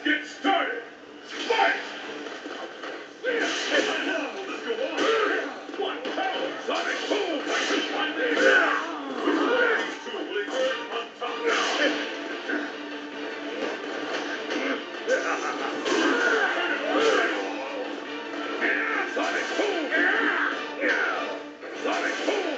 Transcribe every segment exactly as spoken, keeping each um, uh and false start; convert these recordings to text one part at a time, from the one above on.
get started. Fight! Let's go on. One power. Sonic boom. Like this one day. Which way to linger on top? Sonic boom. Sonic boom.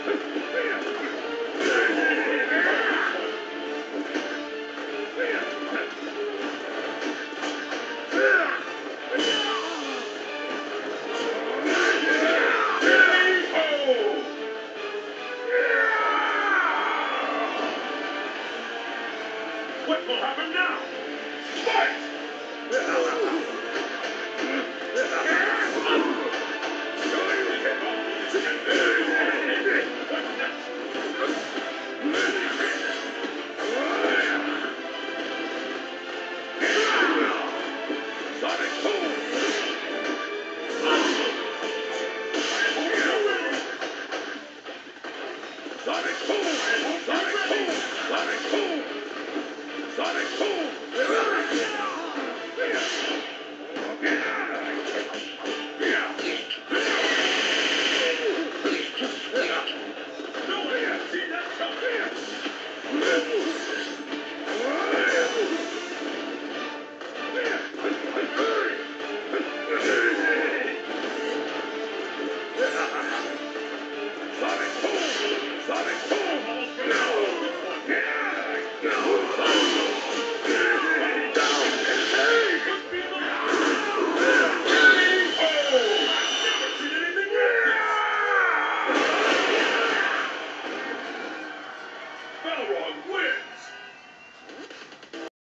What will happen now? Fight! Sonic boom! Sonic boom! Sonic boom! Sonic boom! Sonic boom! No one can see that coming! Sonic boom! Sonic boom! Balrog wins!